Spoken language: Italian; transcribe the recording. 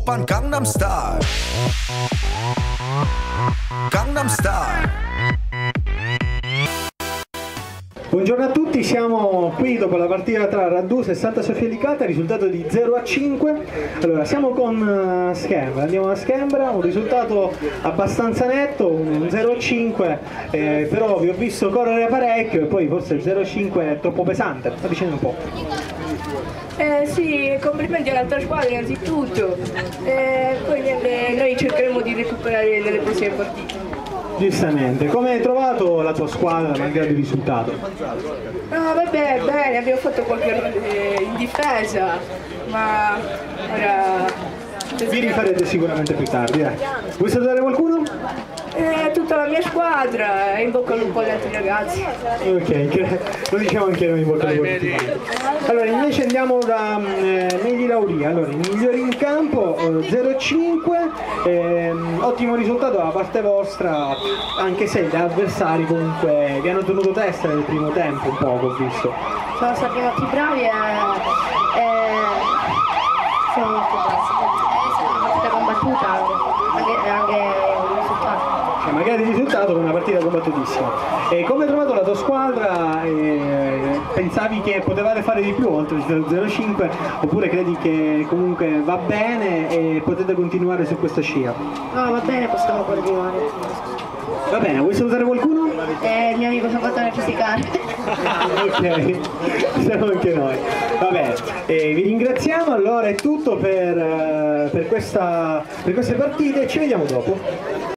Oppan Gangnam Style. Gangnam Style. Buongiorno a tutti, siamo qui dopo la partita tra Raddusa e Santa Sofia Licata, risultato di 0-5. Allora, siamo con Schembra, andiamo a Schembra, un risultato abbastanza netto, un 0-5, però vi ho visto correre parecchio e poi forse il 0-5 è troppo pesante, avvicina un po'. Sì, complimenti all'altra squadra innanzitutto, poi noi cercheremo di recuperare nelle prossime partite. Giustamente, come hai trovato la tua squadra malgrado il risultato? No, vabbè, bene, abbiamo fatto qualche errore in difesa, ma ora... Vi rifarete sicuramente più tardi, Vuoi salutare qualcuno? Tutta la mia squadra, in bocca al lupo agli altri ragazzi. Ok, lo diciamo anche noi in bocca al lupo. Allora, invece andiamo da Negli Lauria. Allora, i migliori in campo, 0-5, ottimo risultato da parte vostra, anche se gli avversari comunque vi hanno tenuto testa nel primo tempo un po', ho visto. Sono stati molto bravi e sono molto bravi. È una partita combattuta, anche il risultato. Magari il risultato con una partita combattutissima. E come hai trovato la tua squadra? Pensavi che potevate fare di più oltre il 0-5 oppure credi che comunque va bene e potete continuare su questa scia? No, va bene, possiamo continuare. Va bene, vuoi salutare qualcuno? Il mio amico Salvatore Fisicare. Ok, siamo anche noi. Va bene, vi ringraziamo, allora è tutto per queste partite, ci vediamo dopo.